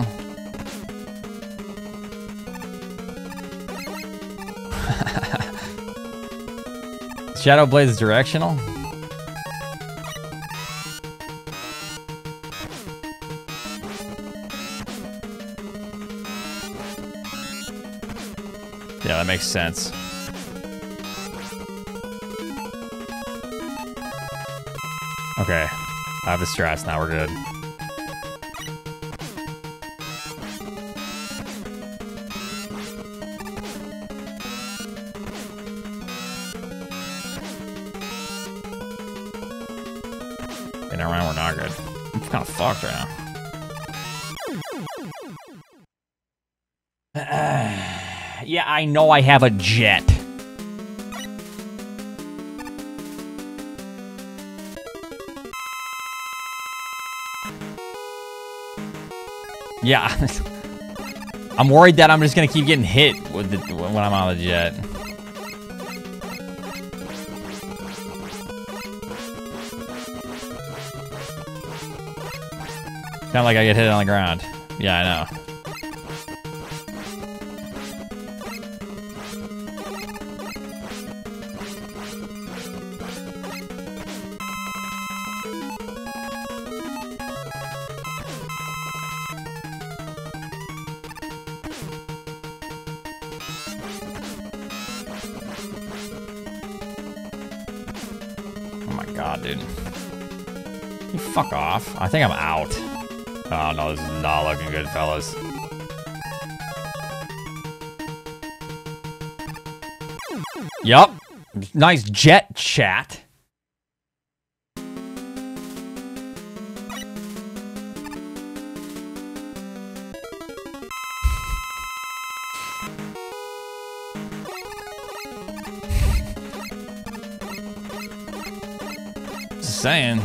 Shadow Blade is directional? Yeah, that makes sense. Okay, I have the strats now, we're good. Okay, never mind, we're not good. I'm kind of fucked right now. Yeah, I know I have a jet. Yeah, I'm worried that I'm just gonna keep getting hit with when I'm on the jet. Kind of like I get hit on the ground. Yeah, I know. God, dude. You fuck off. I think I'm out. Oh, no, this is not looking good, fellas. Yup. Nice jet chat. Just saying.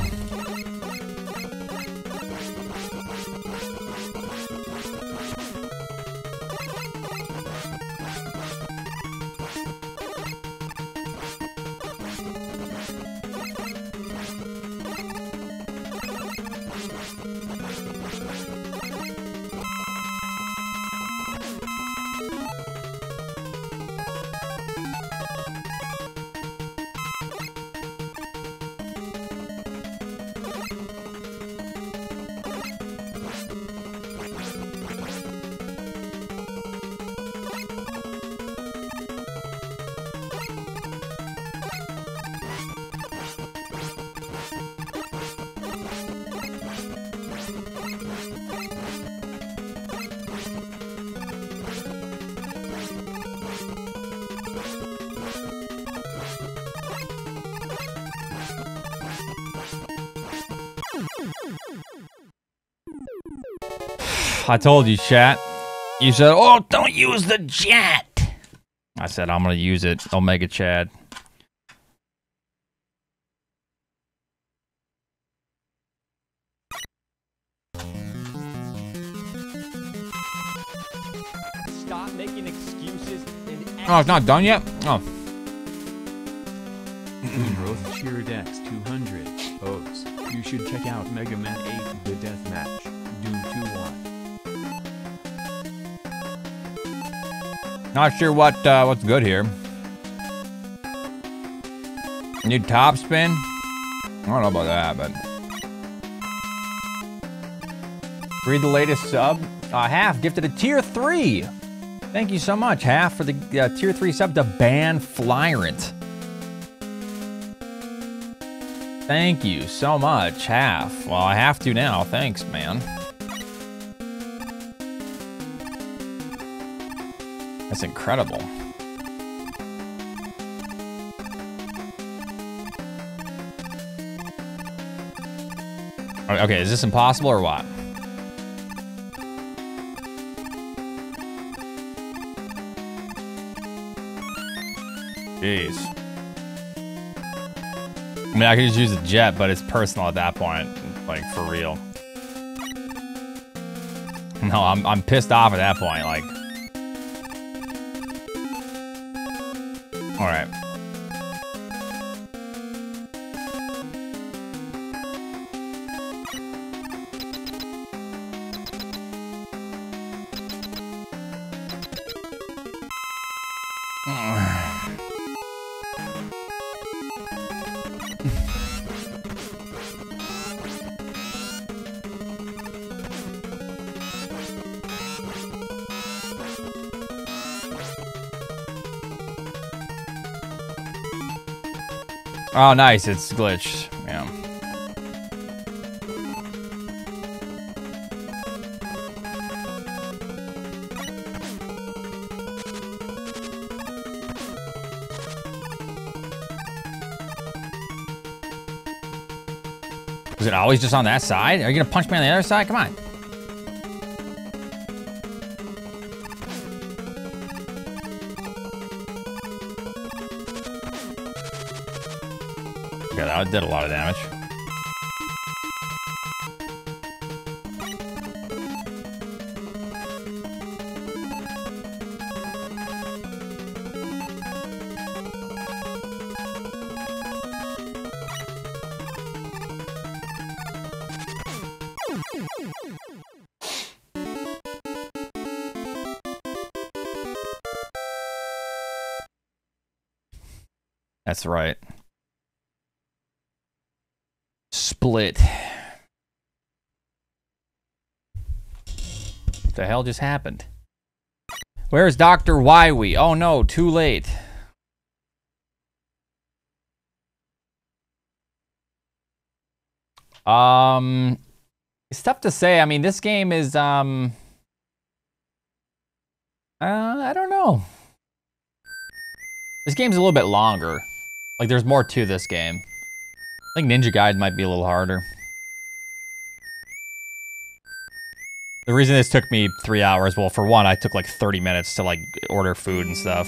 I told you, chat. You said, oh, don't use the jet. I said, I'm going to use it. Omega Chad. Stop making excuses and Oh, it's not done yet? Oh. Growth cheered X200. Oaks, you should check out Mega Man 8 The Deathmatch. Doom 2-1. Not sure what's good here. New top spin? I don't know about that, but... Read the latest sub. Half gifted a tier 3. Thank you so much, Half, for the tier 3 sub to Ban Flyrant. Thank you so much, Half. Well, I have to now. Thanks, man. That's incredible. Okay, is this impossible or what? Jeez. I mean, I could just use a jet, but it's personal at that point. Like, for real. No, I'm pissed off at that point, like. Alright. Oh, nice. It's glitched. Yeah. Is it always just on that side? Are you gonna punch me on the other side? Come on. Yeah, that did a lot of damage. That's right. Split. What the hell just happened? Where's Dr. Wywie? Oh no, too late. It's tough to say. I mean, this game is I don't know. This game's a little bit longer. Like, there's more to this game. I think Ninja Gaiden might be a little harder. The reason this took me 3 hours, well, for one, I took like 30 minutes to like order food and stuff.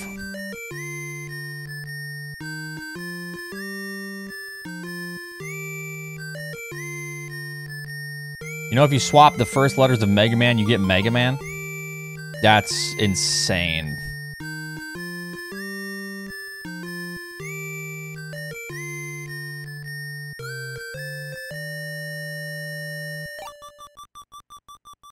You know, if you swap the first letters of Mega Man, you get Mega Man? That's insane.